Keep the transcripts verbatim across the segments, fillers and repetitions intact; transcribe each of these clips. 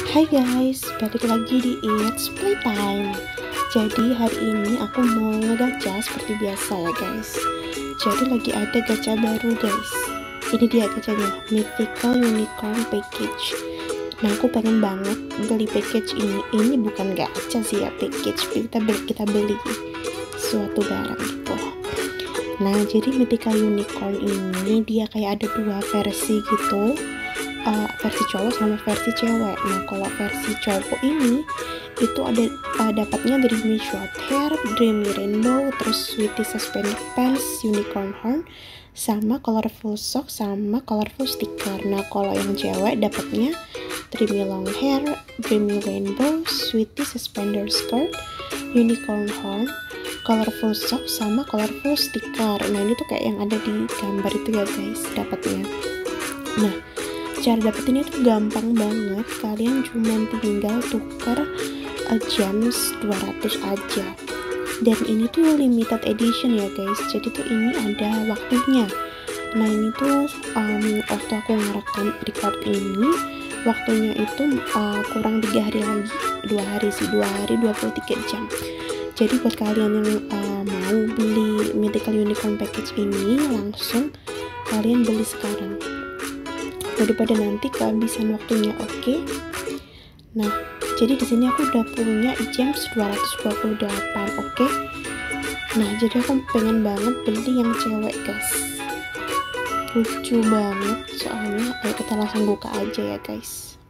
Hai guys, balik lagi di It's Playtime. Jadi hari ini aku mau ngegacha seperti biasa ya guys. Jadi lagi ada gacha baru guys. Ini dia gachanya, Mythical Unicorn Package. Nah aku pengen banget beli package ini. Ini bukan gacha sih ya, package kita beli, kita beli suatu barang gitu. Nah jadi Mythical Unicorn ini dia kayak ada dua versi gitu. Uh, versi cowok sama versi cewek. Nah kalau versi cowok ini itu ada uh, dapatnya Dreamy Short Hair, Dreamy Rainbow, terus Sweetie Suspended Pants, Unicorn Horn, sama Colorful Socks sama Colorful Sticker. Nah kalau yang cewek dapatnya Dreamy Long Hair, Dreamy Rainbow, Sweetie Suspended Skirt, Unicorn Horn, Colorful Socks sama Colorful Sticker. Nah ini tuh kayak yang ada di gambar itu ya guys dapatnya. Nah cara dapetinnya tuh gampang banget, kalian cuma tinggal tuker uh, gems dua ratus aja. Dan ini tuh limited edition ya guys, jadi tuh ini ada waktunya. Nah ini tuh um, waktu aku ngerekam record ini waktunya itu uh, kurang tiga hari lagi, dua hari sih, dua hari dua puluh tiga jam. Jadi buat kalian yang uh, mau beli Mythical Unicorn Package ini langsung kalian beli sekarang daripada nanti kehabisan waktunya. Oke okay? Nah jadi di sini aku udah punya gems dua ratus dua puluh delapan. Oke okay? Nah jadi aku pengen banget beli yang cewek guys, lucu banget soalnya. Ayo kita langsung buka aja ya guys.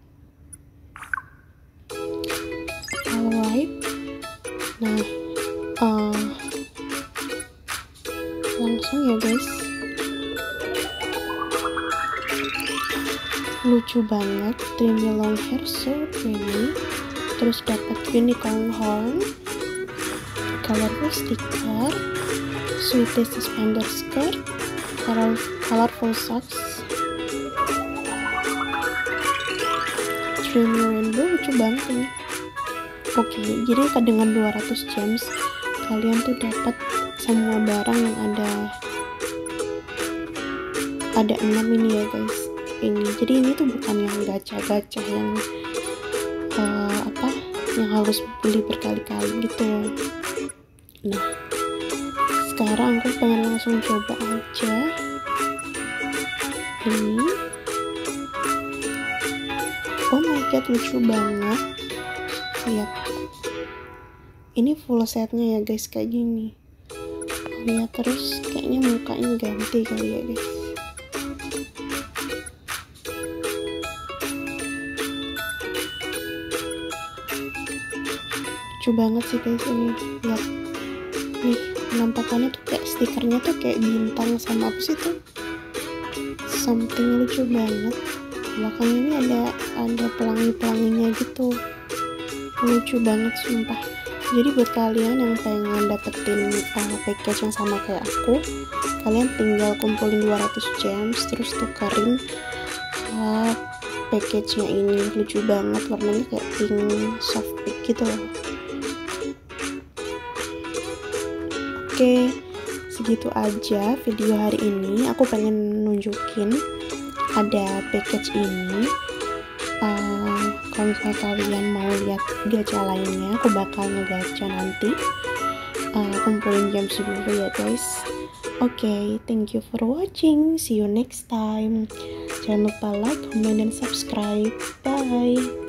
Alright, nah uh, langsung ya guys, lucu banget. Dreamy Long Hair, so dreamy. Terus dapat Unicorn Horn, Colorful Sticker, Sweetie Suspended Skirt, color, Colorful Socks, Dreamy Rainbow, lucu banget ini. Oke okay, jadi dengan dua ratus gems kalian tuh dapat semua barang yang ada ada enam ini ya guys. Ini jadi ini tuh bukan yang gacha-gacha yang uh, apa yang harus beli berkali-kali gitu. Nah sekarang aku pengen langsung coba aja ini. Oh my god, lucu banget. Lihat, ini full setnya ya guys kayak gini. Lihat, terus kayaknya mukanya ganti kali ya guys. Lucu banget sih guys ini. Lihat nih penampakannya tuh kayak stikernya tuh kayak bintang sama apa sih tuh, something lucu banget. Belakangnya ini ada ada pelangi-pelanginya gitu, lucu banget sumpah. Jadi buat kalian yang pengen dapetin uh, package yang sama kayak aku, kalian tinggal kumpulin dua ratus gems terus tukerin uh, package-nya ini. Lucu banget, warnanya kayak pink soft pink gitu loh. Oke, segitu aja video hari ini. Aku pengen nunjukin ada package ini. Uh, kalau misalnya kalian mau lihat gacha lainnya, aku bakal ngegacha nanti. Uh, kumpulin gems dulu ya guys. Oke, okay, thank you for watching. See you next time. Jangan lupa like, comment, dan subscribe. Bye.